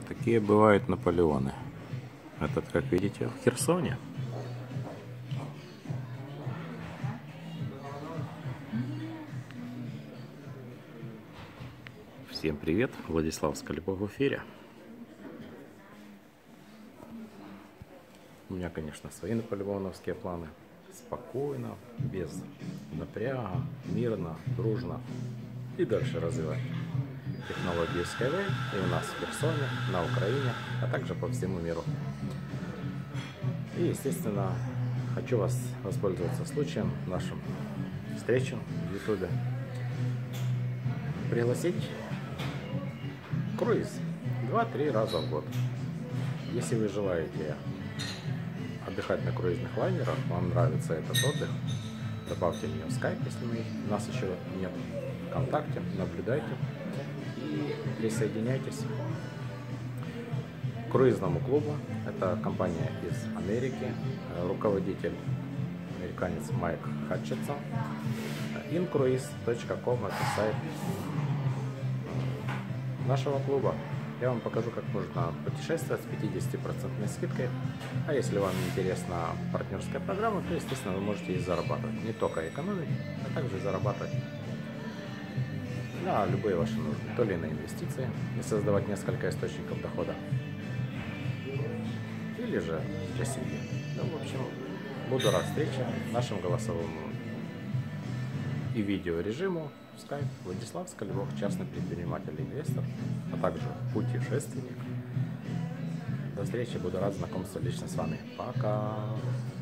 Такие бывают Наполеоны. Этот, как видите, в Херсоне. Всем привет! Владислав Скалипов в эфире. У меня, конечно, свои наполеоновские планы. Спокойно, без напряга, мирно, дружно и дальше развивать технологии Skyway и у нас в Херсоне, на Украине, а также по всему миру. И, естественно, хочу вас воспользоваться случаем нашим встречам в YouTube. Пригласить круиз 2-3 раза в год. Если вы желаете отдыхать на круизных лайнерах, вам нравится этот отдых, добавьте меня в Skype, если нас еще нет, ВКонтакте, наблюдайте и присоединяйтесь к круизному клубу. Это компания из Америки, руководитель американец Майк Хатчинсон. incruise.com — это сайт нашего клуба. Я вам покажу, как можно путешествовать с 50% скидкой. А если вам интересна партнерская программа, то, естественно, вы можете и зарабатывать. Не только экономить, а также зарабатывать на любые ваши нужды. То ли на инвестиции и создавать несколько источников дохода, или же для семьи. Ну, в общем, буду рад встрече, нашему голосовому и видеорежиму в Skype. Владислав Скалипов, частный предприниматель и инвестор, а также путешественник. До встречи, буду рад знакомству лично с вами. Пока!